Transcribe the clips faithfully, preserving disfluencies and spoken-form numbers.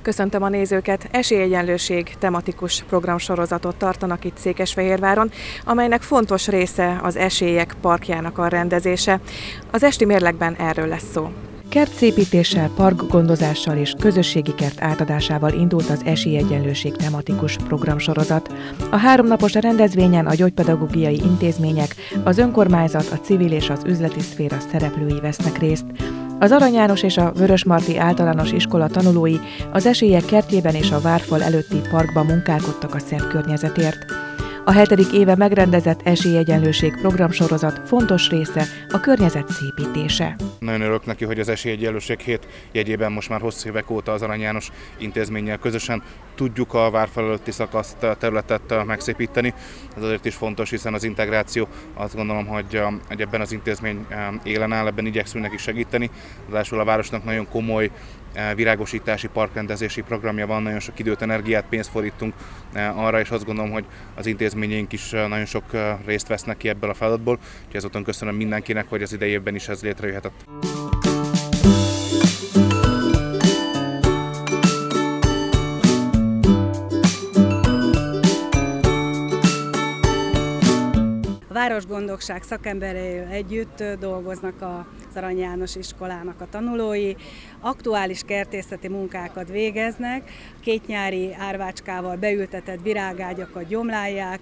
Köszöntöm a nézőket! Esélyegyenlőség tematikus programsorozatot tartanak itt Székesfehérváron, amelynek fontos része az Esélyek parkjának a rendezése. Az esti mérlegben erről lesz szó. Kertszépítéssel, parkgondozással és közösségi kert átadásával indult az Esélyegyenlőség tematikus programsorozat. A háromnapos rendezvényen a gyógypedagógiai intézmények, az önkormányzat, a civil és az üzleti szféra szereplői vesznek részt. Az Arany János és a Vörösmarty Általános Iskola tanulói az Esélyek kertjében és a várfal előtti parkban munkálkodtak a szent környezetért. A hetedik éve megrendezett Esélyegyenlőség programsorozat fontos része a környezet szépítése. Nagyon örülök neki, hogy az Esélyegyenlőség hét jegyében most már hosszú évek óta az Arany János intézménnyel közösen tudjuk a várfal előtti szakaszt, a területet megszépíteni. Ez azért is fontos, hiszen az integráció, azt gondolom, hogy, hogy ebben az intézmény élen áll, ebben igyekszünk neki segíteni. Ráadásul a városnak nagyon komoly virágosítási, parkrendezési programja van, nagyon sok időt, energiát, pénzt fordítunk arra, és azt gondolom, hogy az intézményeink is nagyon sok részt vesznek ki ebből a feladatból. Úgyhogy ezúton köszönöm mindenkinek, hogy az idei évben is ez létrejöhetett. A Városgondokság szakembereivel együtt dolgoznak az Arany János iskolának a tanulói, aktuális kertészeti munkákat végeznek, kétnyári árvácskával beültetett virágágyakat gyomlálják,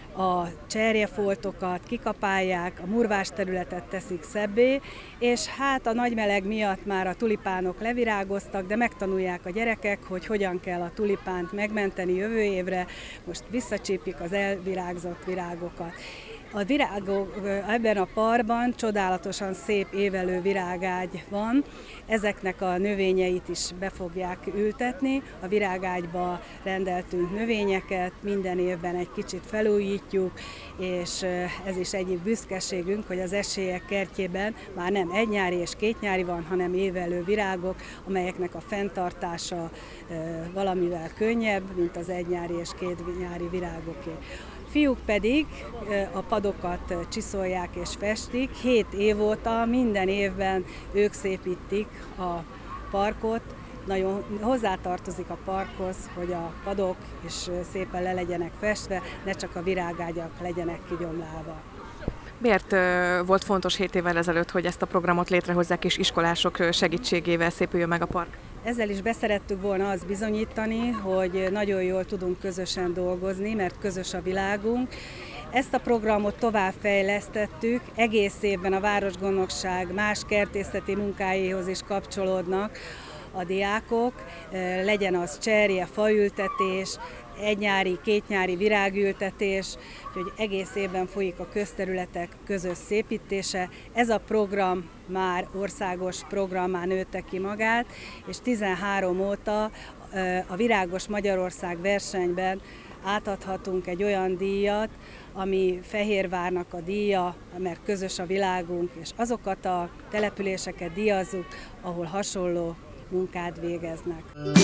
a cserjefoltokat kikapálják, a murvás területet teszik szebbé, és hát a nagy meleg miatt már a tulipánok levirágoztak, de megtanulják a gyerekek, hogy hogyan kell a tulipánt megmenteni jövő évre, most visszacsípjük az elvirágzott virágokat. A virágok, ebben a parkban csodálatosan szép évelő virágágy van, ezeknek a növényeit is be fogják ültetni. A virágágyba rendeltünk növényeket, minden évben egy kicsit felújítjuk, és ez is egyik büszkeségünk, hogy az Esélyek kertjében már nem egynyári és kétnyári van, hanem évelő virágok, amelyeknek a fenntartása valamivel könnyebb, mint az egynyári és kétnyári virágoké. Fiúk pedig a padokat csiszolják és festik. Hét év óta minden évben ők szépítik a parkot. Nagyon hozzátartozik a parkhoz, hogy a padok is szépen le legyenek festve, ne csak a virágágyak legyenek kigyomlálva. Miért volt fontos hét évvel ezelőtt, hogy ezt a programot létrehozzák és iskolások segítségével szépüljön meg a park? Ezzel is beszerettük volna azt bizonyítani, hogy nagyon jól tudunk közösen dolgozni, mert közös a világunk. Ezt a programot továbbfejlesztettük, egész évben a Városgondokság más kertészeti munkáihoz is kapcsolódnak a diákok, legyen az cserje, faültetés, egynyári, kétnyári virágültetés, úgyhogy egész évben folyik a közterületek közös szépítése. Ez a program már országos programmá nőtte ki magát, és tizenhárom óta a Virágos Magyarország versenyben átadhatunk egy olyan díjat, ami Fehérvárnak a díja, mert közös a világunk, és azokat a településeket díjazzuk, ahol hasonló munkát végeznek.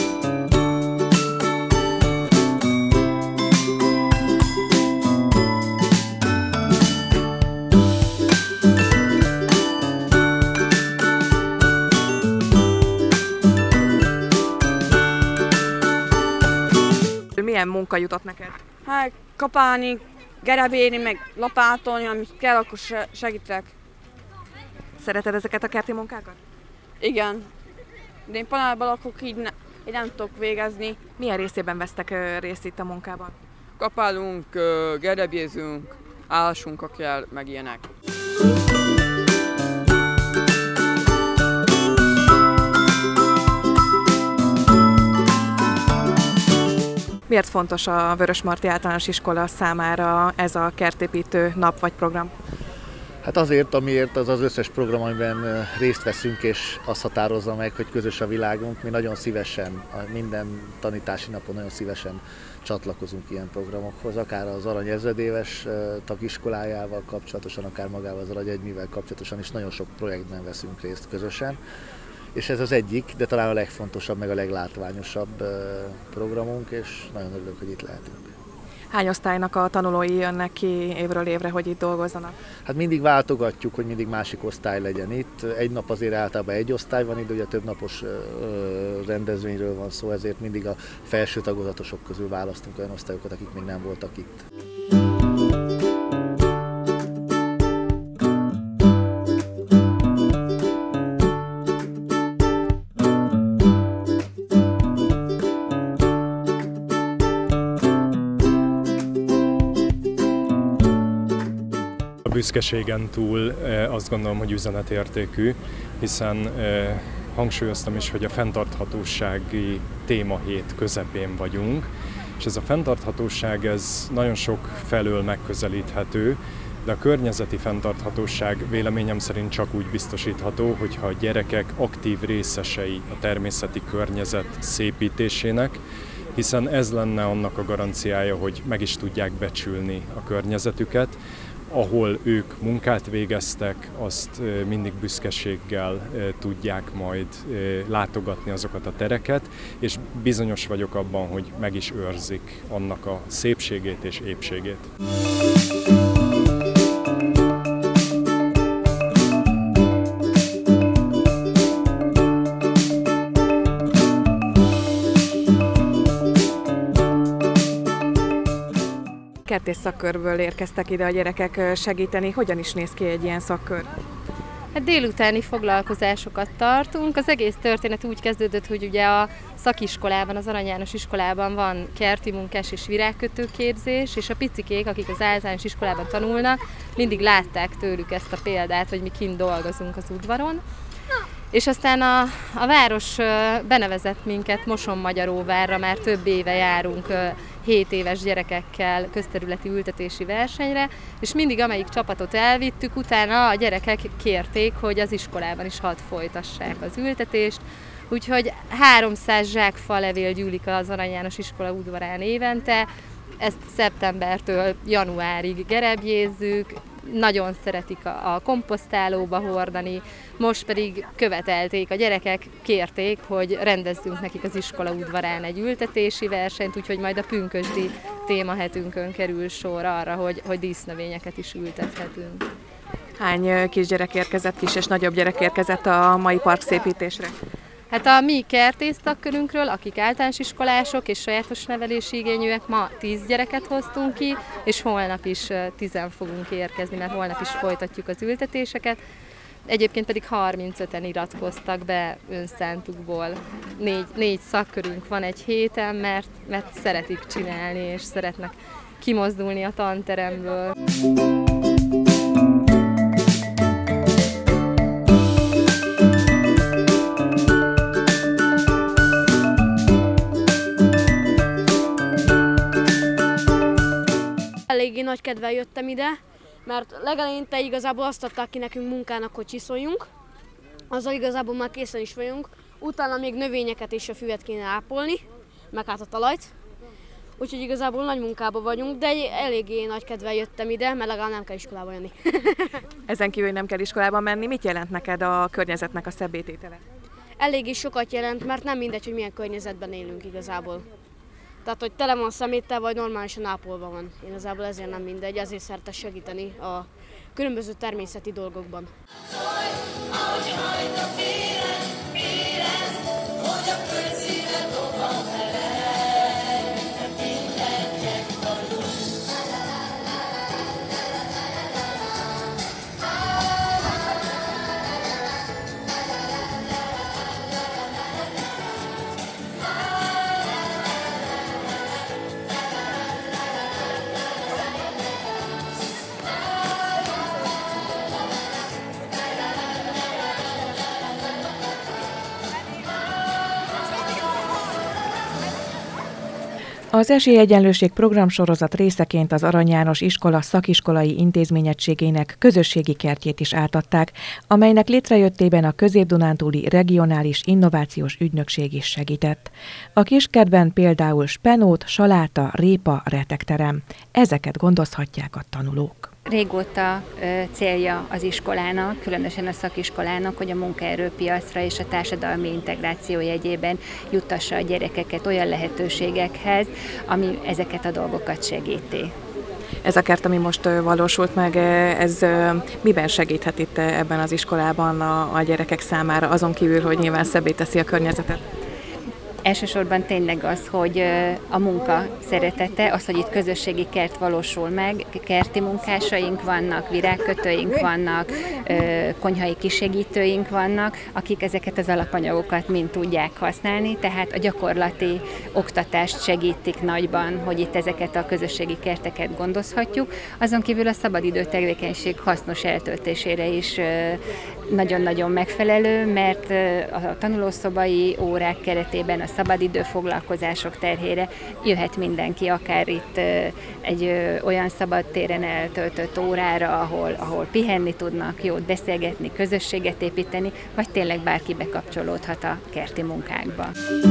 Milyen munka jutott neked? Hát kapálni, gerebélni, meg lapátolni, amit kell, akkor segítek. Szereted ezeket a kerti munkákat? Igen. De én panelban lakok, így, ne, így nem tudok végezni. Milyen részében vesztek részt itt a munkában? Kapálunk, gerebézünk, állásunk, ha kell, meg ilyenek. Miért fontos a Vörösmarty Általános Iskola számára ez a kertépítő nap vagy program? Hát azért, amiért az az összes program, amiben részt veszünk, és azt határozza meg, hogy közös a világunk. Mi nagyon szívesen, minden tanítási napon nagyon szívesen csatlakozunk ilyen programokhoz, akár az Arany ezredéves tagiskolájával kapcsolatosan, akár magával az Arany egymivel kapcsolatosan is nagyon sok projektben veszünk részt közösen. És ez az egyik, de talán a legfontosabb, meg a leglátványosabb programunk, és nagyon örülök, hogy itt lehetünk. Hány osztálynak a tanulói jönnek ki évről évre, hogy itt dolgozzanak? Hát mindig váltogatjuk, hogy mindig másik osztály legyen itt. Egy nap azért általában egy osztály van itt, ugye több napos rendezvényről van szó, ezért mindig a felső tagozatosok közül választunk olyan osztályokat, akik még nem voltak itt. A büszkeségen túl azt gondolom, hogy üzenetértékű, hiszen hangsúlyoztam is, hogy a fenntarthatósági témahét közepén vagyunk, és ez a fenntarthatóság ez nagyon sok felől megközelíthető, de a környezeti fenntarthatóság véleményem szerint csak úgy biztosítható, hogyha a gyerekek aktív részesei a természeti környezet szépítésének, hiszen ez lenne annak a garanciája, hogy meg is tudják becsülni a környezetüket, ahol ők munkát végeztek, azt mindig büszkeséggel tudják majd látogatni azokat a tereket, és bizonyos vagyok abban, hogy meg is őrzik annak a szépségét és épségét. Kertész szakkörből érkeztek ide a gyerekek segíteni. Hogyan is néz ki egy ilyen szakkör? Hát délutáni foglalkozásokat tartunk. Az egész történet úgy kezdődött, hogy ugye a szakiskolában, az Arany János iskolában van kerti munkás és virágkötőképzés, és a picikék, akik az általános iskolában tanulnak, mindig látták tőlük ezt a példát, hogy mi kint dolgozunk az udvaron. És aztán a, a város benevezett minket Mosonmagyaróvárra, már több éve járunk hét éves gyerekekkel közterületi ültetési versenyre, és mindig amelyik csapatot elvittük, utána a gyerekek kérték, hogy az iskolában is hadd folytassák az ültetést, úgyhogy háromszáz zsák falevél gyűlik az Arany János iskola udvarán évente, ezt szeptembertől januárig gerebjézzük, nagyon szeretik a, a komposztálóba hordani, most pedig követelték, a gyerekek kérték, hogy rendezzünk nekik az iskola udvarán egy ültetési versenyt, úgyhogy majd a pünkösdi témahetünkön kerül sor arra, hogy, hogy dísznövényeket is ültethetünk. Hány kisgyerek érkezett, kis és nagyobb gyerek érkezett a mai parkszépítésre? Hát a mi kertész tagkörünkről, akik általános iskolások és sajátos nevelési igényűek, ma tíz gyereket hoztunk ki, és holnap is tizen fogunk érkezni, mert holnap is folytatjuk az ültetéseket. Egyébként pedig harmincöten iratkoztak be önszántukból. Négy, négy szakkörünk van egy héten, mert, mert szeretik csinálni, és szeretnek kimozdulni a tanteremből. Eléggé nagy kedvel jöttem ide, mert legelején igazából azt adták ki nekünk munkának, hogy csiszoljunk. Azzal igazából már készen is vagyunk. Utána még növényeket és a füvet kéne ápolni, meg hát a talajt. Úgyhogy igazából nagy munkában vagyunk, de eléggé nagy kedvel jöttem ide, mert legalább nem kell iskolába jönni. Ezen kívül nem kell iskolába menni. Mit jelent neked a környezetnek a szebbététele? Eléggé sokat jelent, mert nem mindegy, hogy milyen környezetben élünk igazából. Tehát, hogy tele van szeméttel, vagy normálisan ápolva van. Én igazából ezért nem mindegy, ezért szeretek segíteni a különböző természeti dolgokban. Az Esélyegyenlőség programsorozat részeként az Arany János iskola szakiskolai intézményegységének közösségi kertjét is átadták, amelynek létrejöttében a Közép-Dunántúli Regionális Innovációs Ügynökség is segített. A kiskertben például spenót, saláta, répa, retekterem. Ezeket gondozhatják a tanulók. Régóta célja az iskolának, különösen a szakiskolának, hogy a munkaerőpiacra és a társadalmi integráció jegyében juttassa a gyerekeket olyan lehetőségekhez, ami ezeket a dolgokat segíti. Ez a kert, ami most valósult meg, ez miben segíthet itt ebben az iskolában a, a gyerekek számára, azon kívül, hogy nyilván szebbé teszi a környezetet? Elsősorban tényleg az, hogy a munka szeretete, az, hogy itt közösségi kert valósul meg, kerti munkásaink vannak, virágkötőink vannak, konyhai kisegítőink vannak, akik ezeket az alapanyagokat mind tudják használni, tehát a gyakorlati oktatást segítik nagyban, hogy itt ezeket a közösségi kerteket gondozhatjuk. Azon kívül a szabadidő tevékenység hasznos eltöltésére is nagyon-nagyon megfelelő, mert a tanulószobai órák keretében a szabadidő foglalkozások terhére jöhet mindenki, akár itt egy olyan szabadtéren eltöltött órára, ahol, ahol pihenni tudnak, jót beszélgetni, közösséget építeni, vagy tényleg bárki bekapcsolódhat a kerti munkákba.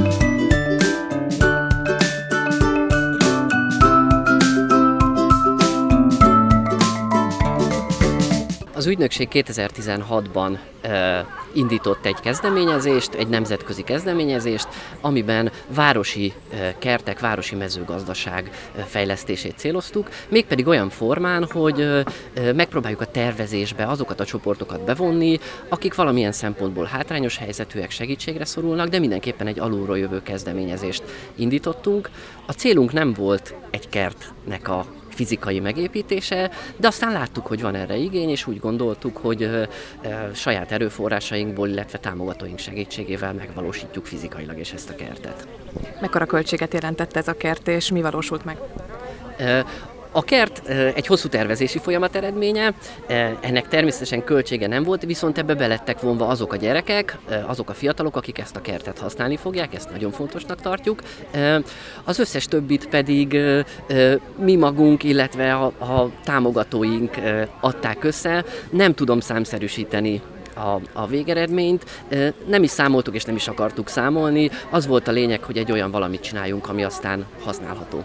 Az ügynökség kétezer-tizenhatban e, indított egy kezdeményezést, egy nemzetközi kezdeményezést, amiben városi e, kertek, városi mezőgazdaság e, fejlesztését céloztuk, mégpedig olyan formán, hogy e, megpróbáljuk a tervezésbe azokat a csoportokat bevonni, akik valamilyen szempontból hátrányos helyzetűek, segítségre szorulnak, de mindenképpen egy alulról jövő kezdeményezést indítottunk. A célunk nem volt egy kertnek a fizikai megépítése, de aztán láttuk, hogy van erre igény, és úgy gondoltuk, hogy e, e, saját erőforrásainkból, illetve támogatóink segítségével megvalósítjuk fizikailag is ezt a kertet. Mekkora költséget jelentett ez a kert, és mi valósult meg? E, A kert egy hosszú tervezési folyamat eredménye, ennek természetesen költsége nem volt, viszont ebbe belettek vonva azok a gyerekek, azok a fiatalok, akik ezt a kertet használni fogják, ezt nagyon fontosnak tartjuk. Az összes többit pedig mi magunk, illetve a, a támogatóink adták össze. Nem tudom számszerűsíteni A, a végeredményt. Nem is számoltuk és nem is akartuk számolni. Az volt a lényeg, hogy egy olyan valamit csináljunk, ami aztán használható.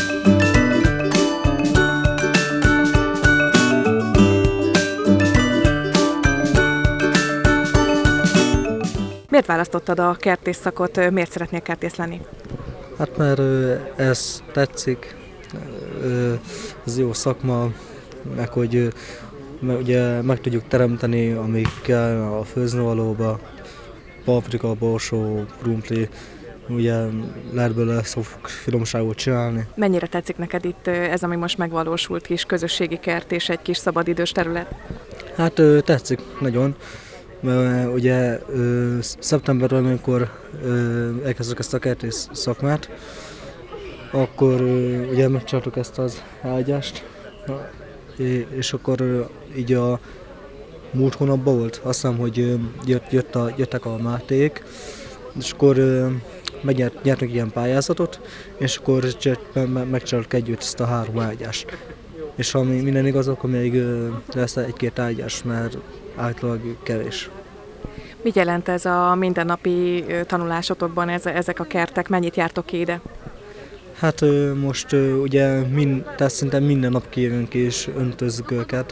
Miért választottad a kertész szakot, miért szeretnél kertész lenni? Hát mert ez tetszik, ez jó szakma, meg hogy ugye meg tudjuk teremteni, amik kell a főznövalóba, paprika, borsó, krumpli, ugye lehet belőle sok finomságot csinálni. Mennyire tetszik neked itt ez, ami most megvalósult, kis közösségi kert és egy kis szabadidős terület? Hát tetszik nagyon. Mert ugye szeptemberben, amikor elkezdtük ezt a kertész szakmát, akkor ugye megcsináltuk ezt az ágyást, és akkor így a múlt hónapban volt, azt hiszem, hogy jött, jött a, jöttek a Máték, és akkor megnyertünk ilyen pályázatot, és akkor megcsináltuk együtt ezt a három ágyást. És ha minden igaz, akkor még lesz egy-két ágyás, mert általában kevés. Mit jelent ez a mindennapi tanulásotokban, ez, ezek a kertek? Mennyit jártok ki ide? Hát most ugye mind, tehát szinte minden nap kijövünk és öntözzük őket.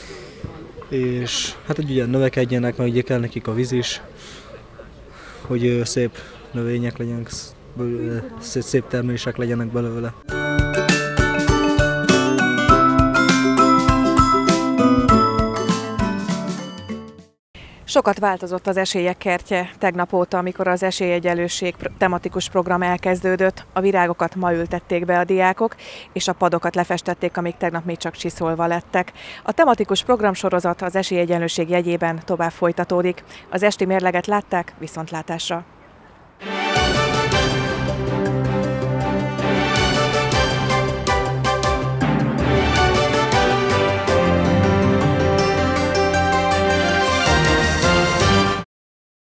És hát hogy ugye növekedjenek, mert ugye kell nekik a víz is, hogy szép növények legyenek, szép termések legyenek belőle. Sokat változott az Esélyek kertje tegnap óta, amikor az esélyegyenlőség tematikus program elkezdődött. A virágokat ma ültették be a diákok, és a padokat lefestették, amik tegnap még csak csiszolva lettek. A tematikus programsorozat az esélyegyenlőség jegyében tovább folytatódik. Az esti mérleget látták, viszontlátásra!